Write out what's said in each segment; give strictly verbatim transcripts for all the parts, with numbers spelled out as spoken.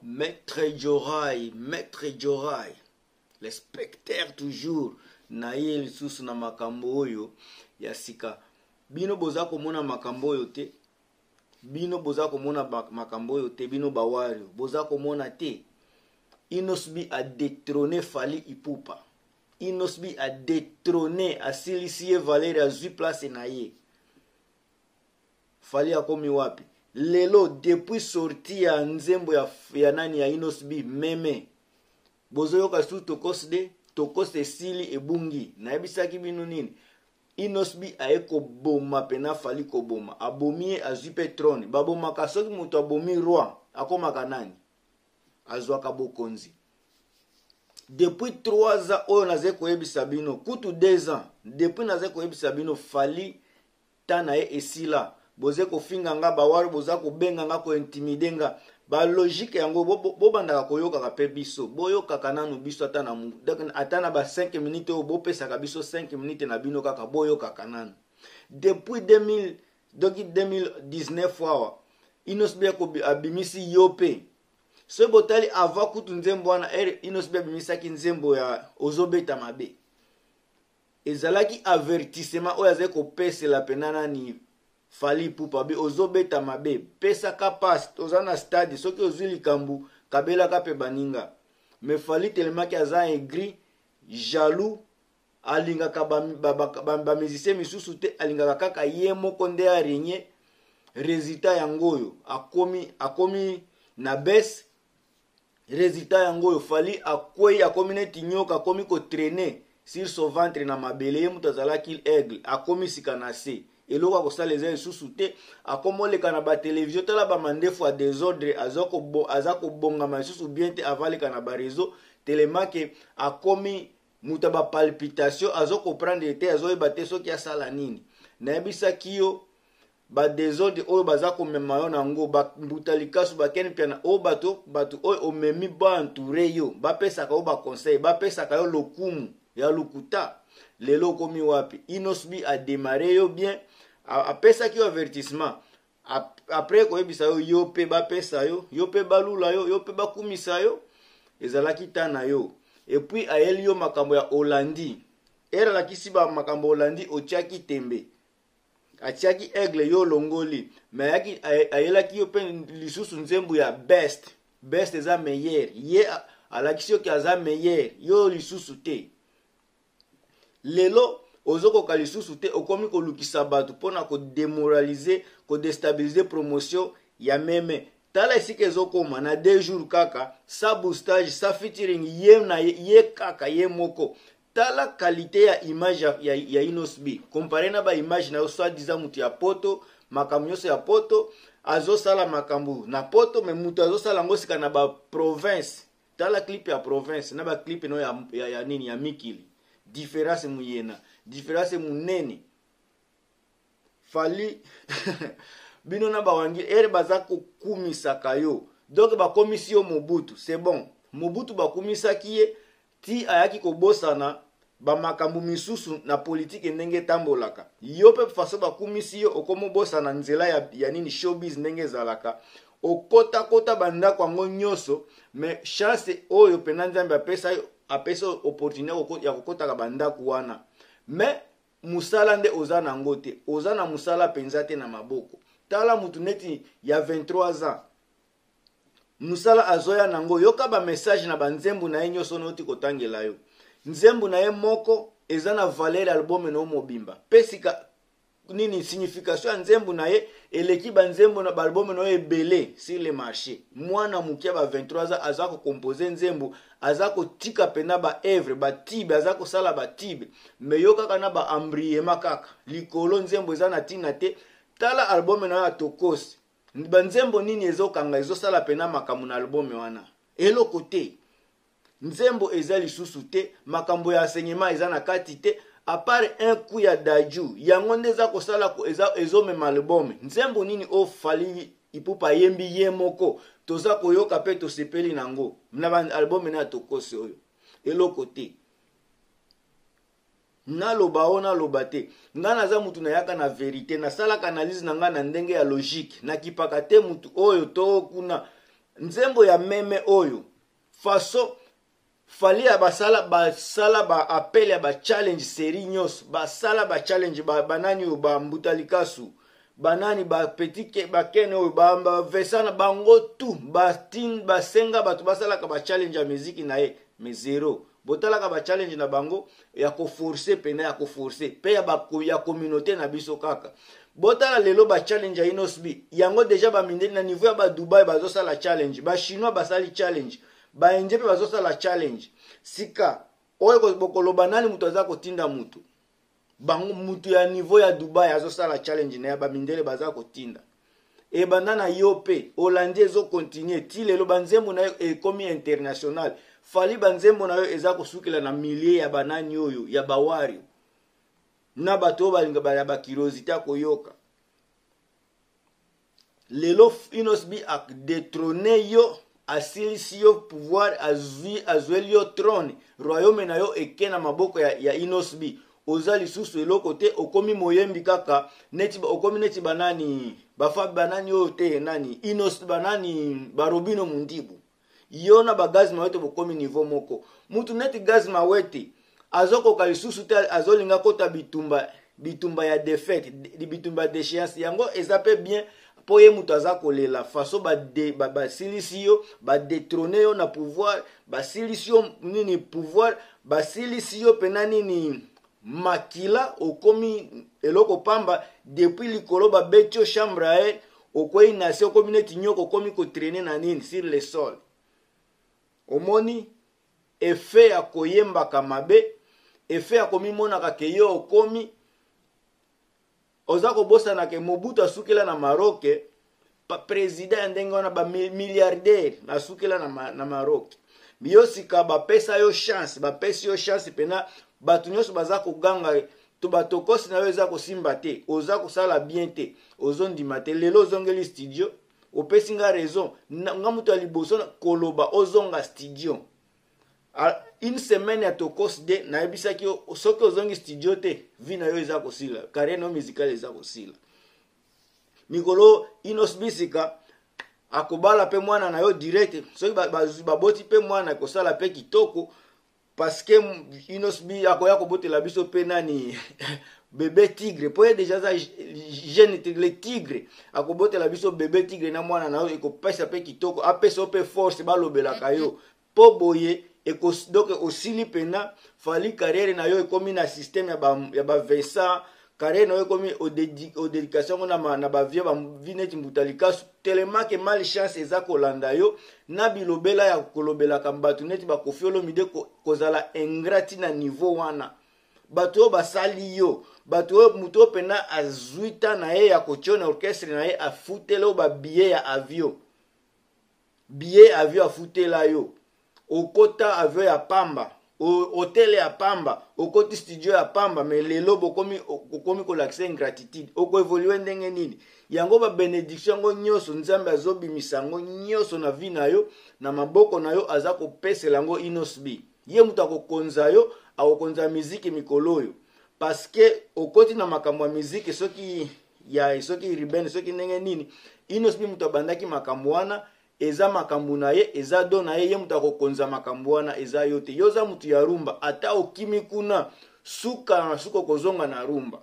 Maître Jorai, Maître Jorai, le spectateur toujours na ye lisusu na makambo oyo ya sika. Bino boza komona makambo oyo te, bino boza komona makambo oyo te, bino bawari boza komona te. Inosbi a détrôné Fally Ipupa. Inosbi a détrôné asilisie Valeri azwi place na ye. Fally akomi wapi? Lelo depuis sorti ya nzembo ya, ya nani ya Inosbi meme. Bozo yoka su tokosde, tokosde sili ebungi. Na ebisaki bino nini? Inosbi aye koboma pena Fally koboma. Abomie azwi petrone. Baboma kasoki mutu abomi roi. Akoma kanani? Azwaka bokonzi. Depuis trois ans, oyo naze koyebisa bino, kutu deux ans, depuis naze koyebisa bino, Fally tana ye esila. Boze ko finga nga bawari, boza ko benga nga ko intimide nga. Ba logique yango, bo, bo, bo bandaka koyoka ka pe biso. Bo yoka kananu biso atana mu. Atana ba cinq minutes, bo pesa ka biso cinq minutes na bino kaka, bo yoka kananu. Depuis deux mille, deux mille dix-neuf wawa, Inosbi abimisi yope. Ce botali avant kutu nzembo wana ere Inosbi abimisaki nzembo ya ozobeta mabe. Ezalaki avertissement oyo azali kopesela penana ni Fally Ipupa be ozobeta mabe. Pesa ka passe toza na stade soki ozwi likambu kabela ka pe baninga. Me Fally telemaki aza aigri, jaloux, alingaka ba musicien misusu te, alingaka kaka ye moko nde arenye. Résultat yangoyo akomi akomi na bes. Résultat yangoyo Fally akwei akomi neti nyoka, akomi ko traîner sur son ventre na mabele ye mutu azalaki aigle, akomi sika na se. Eloko akosala eza lisusu te, akomoleka na ba télévision tala ba mandefu a désordre azako bo azako bongama lisusu bien te avaleka na ba réseau telemake akomi mutu ba palpitation azoko prendre te azoyeba te soki asala nini. Na yebisaki yo ba désordre oyo baza komema yo nango ba mbutalikasu bakeni pia na o bato bato oyo omemi ba entouré yo bapesaka yo ba conseil bapesaka yo lokumu ya lukuta. Lelo komi wapi? Inosbi a démarré yo bien, apesaki yo avertissement. Après koyebisa yo yo pe bapesa yo, yo pe balula yo, yo pe bakumisa yo, ezalaki tana yo. Et puis ayeli yo makambo ya Hollandi. Era lakisi ba makambo Hollandi otiaki tembe. Atiaki aigle yo longoli. Mais ayaki ayelaki yo pe lisusu nzembo ya best. Best eza meilleur. Ye alakisi yo ki aza meilleur. Yo lisusu te. Lelo ozoko kalisusu te okomi ko lukisa batu pona ko démoraliser, ko déstabiliser promotion ya meme. Tala isike ezokoma na deux jours kaka, sa boostage, sa featuring ye na ye, ye kaka ye moko. Tala qualité ya image ya, ya, ya Inosbi. Comparé na ba image na yo soit disant mutu ya poto, makambo nyonso ya poto, azo sala makambo na poto, me mutu azo sala ngo sika na ba province. Tala clip ya province, na ba clip no ya, ya, ya nini ya Mikili. Différence muyena, différence munene. Fally bino na bawangi ere bazako kumisaka yo. Donc ba komisio Mobutu, c'est bon. Mobutu ba kumisaki ye ti ayaki kobosana ba makambu misusu na politique ndenge tambolaka. Yo pe faso ba kumisio okomo bosana nzela ya, ya nini showbiz ndenge zalaka. Okota kota banda kwa ngo nyoso, mais chance oyo pena nzambe apesa yo apesa opportunité ya kokota banda kuwana. Mais musala nde oza na ngote, oza na musala penza te na maboko. Tala mutu neti ya vingt-trois ans. Musala azoya nango, yoka ba message na ba nzembu na ye nyoso noti kotangela yo. Nzembu na ye moko eza na valeur album no mobimba. Pesika nini signification ya nzembu na ye eleki ba nzembu na album no ebele sur le marché. Mwana mukia ba vingt-trois ans azako composer nzembu, azako tika pena ba œuvre, ba tibe, azako sala ba tibe. Me yoka kana ba ambriema kaka. Likolo nzembu eza na tina te. Tala album na ya Tokosi. Ba nzembo nini ezokanga ezosala pena makambo na album wana. Eloko te. Nzembo eza lisusu te, makambo ya enseignement eza na kati te. À part un coup ya Daju, yango nde eza kosala ko eza ezomema album. Nzembo nini o Fally Ipupa yembi ye moko, toza koyoka pe tosepeli nango. Na ba album na Tokosi oyo. Eloko te. Na loba o na loba te. Nga naza mutu na yaka na verite, na sala analyse na nga na ndenge ya logique. Na kipaka te mutu oyo to kuna nzembo ya meme oyo façon fali ya basala basala ba appel ya ba challenge série nyos basala ba challenge ba banani oyo ba Mbutalikasu banani ba petit ke ba kene oyo ba vesana bango tout ba tin ba senga batu basala ka ba challenge ya musique na ye mais zéro botala ka ba challenge na bango ya ko forcer pena ya ko forcer pe ya ba ya communauté na biso kaka botala lelo ba challenge ya Inosbi yango déjà ba mindeli na niveau ya ba Dubai bazo sala challenge ba chinois basali challenge ba enjepe bazo sala challenge sika oyo ko bokoloba nani mutu aza kotinda mutu bango mutu ya niveau ya Dubai azo sala challenge na ya ba mindele baza kotinda e bandana yope Hollande ezo continuer ti lelo banzembo na ekomi international fali banzembo na yo eza kosukila na milliers ya banani oyo ya bawari na bato balinga ba ba curiosité akoyoka lelo Inosbi ak détrôner yo asilisi yo pouvoir azui azweli yo trône royaume na yo eke na maboko ya, ya Inosbi oza lisusu eloko te okomi moyembi kaka neti okomi neti banani bafa banani oyo te nani Inos banani barobino mundibu yona bagazima wete bokomi niveau moko mutu neti gazima wete azoko lisusu te azolinga kota bitumba bitumba ya défaite bitumba d'échéance yango ezape bien po ye mutu aza kolela faso ba de ba basilisi yo ba détrôner yo na pouvoir basilisi yo nini pouvoir basilisi yo pena nini makila okomi eloko pamba depuis likolo ba betio chambre air okoyi nasi okomi neti nyoko okomi ko traîner na nini sur le sol omoni effet ya koyemba kamabe effet ya komimona ka ke yo okomi oza kobosa na ke Mobutu asukela na Maroc pa président ndenge wana ba milliardaire asukela na na Maroc biyosika ba pesa yo chance ba pesa yo chance pena batu nyonso baza koganga to batokosi na yo eza kosimba te oza kosala bien te ozondima te lelo ozongeli studio opesi nga raison nga mutu ya liboso koloba ozonga studio une semaine ya tokos de na ebisaki soki ozongi studio te vi na yo eza kosila carrière no musicale eza kosila mikolo Inosbi sika akobala pe mwana na yo direct soki baboti pe mwana kosala pe kitoko parce que Inosbi akoya kobotela biso pe nani bébé tigre po déjà za jeune tigre tigre akobotela biso bébé tigre na mwana na yo ekopesa pe kitoko apesa pe force balobelaka yo po boye eko donc osili pena fali carrière na yo ekomi na système ya ba ya ba Vincent carrière na yo ekomi au dédication na ma na ba vieux ba vineti Mbutalikasu tellement que mal chance eza kolanda yo na bilobela ya kolobela kambatu neti ba kofiolo mide ko, kozala ingrati na niveau wana bato basali yo bato muto pena azuita na ye ya kochona orchestre na ye afutelo ba billet ya avion billet avion afutela yo okota avion ya pamba hotel ya pamba okoti studio ya pamba mais lelo bokomi okomi kolakisa ingratitude oko evolue ndenge nini yango ba benediction ngo nyoso nzambe azobimisa ngo nyoso na vi na yo na maboko na yo aza kopesela ngo Inosbi ye mutu akokonza yo akokonza muziki mikolo yo parce que okoti na makambo ya muziki soki ya soki ribene soki ndenge nini Inosbi mutu abandaki makambo wana eza makambo na ye eza do na ye ye mutu akokonza makambo wana eza yo te yoza mutu ya rumba ata okimi kuna suka na suka kozonga na rumba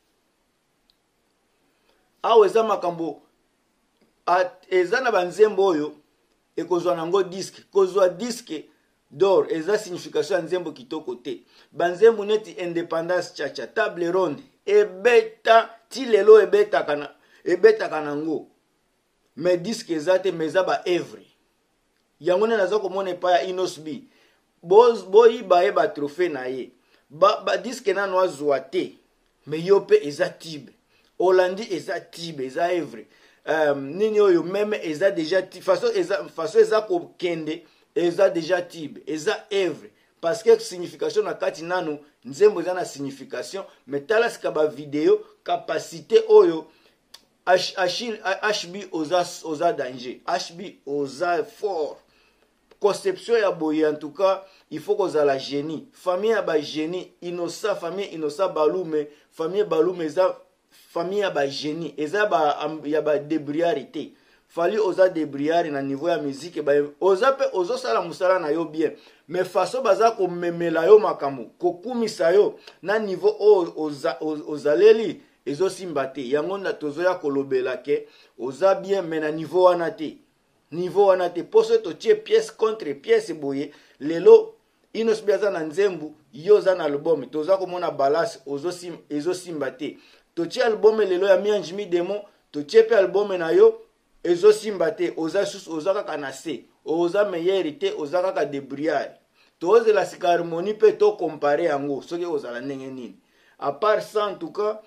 awo eza makambo eza na banzembo oyo ekozwa nango disque kozwa disque d'or eza signification ya nzembo kitoko te banzembo neti indépendance chacha table ronde ebeta ti lelo ebetaka na ebetaka nango mais disque ezate meza ba evre yango na nazo komona pa ya Inosbi boz boyi ba e ba trophée na ye ba, ba disque na no azwa te mais yo pe eza tibe Hollandi eza tibe eza evre um, nini oyo meme eza déjà tibe façon eza façon eza ko kende eza déjà tibe eza evre parce que signification na kati nanu nzembo eza na signification mais tala sika ba video capacité oyo H B oza oza danger H B oza fort conception ya boye en tout cas il faut qu'on a la génie famille ya ba génie innocent famille innocent balume famille balume eza famille ya ba génie eza ba ya ba débriarité fali oza débrouillard na niveau ya musique ba oza pe ozo sala musala na yo bien mais façon baza ko memela yo makambo kokumisa yo na niveau o oza ozaleli ezo simba te yango na tozo ya kolobela ke oza bien mais na niveau wana te niveau wana te poso to tie pièce contre pièce boye lelo Inos B aza na nzembu yo za na album toza komona balance ozo sim ezo simba te to tie album lelo ya Mianjimi Demo to tie pe album na yo ezo simba te oza sus oza kaka na se oza meilleur te oza kaka débrouillard to oze la sika harmonie pe to comparer yango soki ozala ndenge nini à part ça en tout cas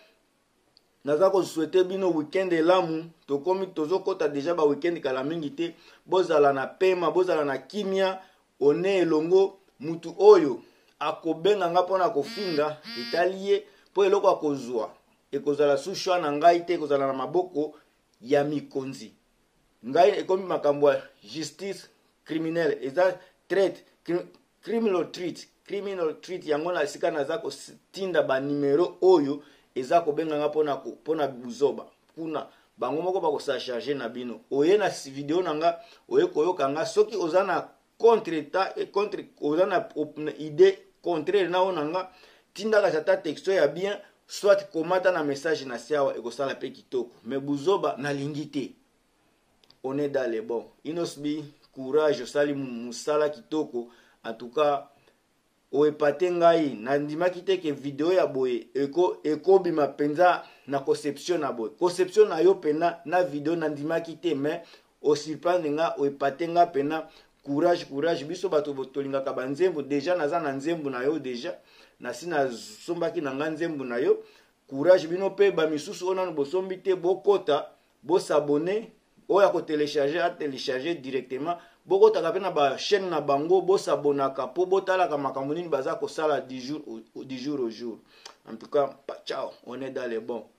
naza ko souhaiter bino weekend elamu to komi tozo kota déjà ba weekend kala mingi te bozala na pema bozala na kimia one elongo mutu oyo akobenga nga pona kofinga italie po eloko akozwa ekozala sushwa na ngai te ekozala na maboko ya mikonzi ngai ekomi makambo ya justice criminelle eza treat criminal treat criminal treat yango na sika naza kotinda ba numero oyo eza kobenga nga pona pona buzoba kuna bango moko ba ko sa charger na bino oye na video nanga oye koyoka nga soki oza na contre ta et contre oza na idée contraire na onanga tinda ka ta texto ya bien soit komata na message na siawa ekosala pe kitoko mais buzoba na lingité on est dans les bons Inos B courage sali musala kitoko en tout cas oepate ngai na ndimaki te ke video ya boye eko eko bima penza na conception na boye conception na yo pena na video na ndimaki te mais o surprendre nga oepate nga pena courage courage biso bato botolinga ka banzembo déjà naza na nzembo na yo déjà na sina sombaki na nga nzembo na yo courage bino pe ba misusu ona no bosombi te bokota bo s'abonner oya ko télécharger à télécharger directement boko taka na ba chaîne na bango bo s'abonaka po botala ka makambo nini baza ko sala du jour au jour au jour en tout cas ciao on est dans les bons.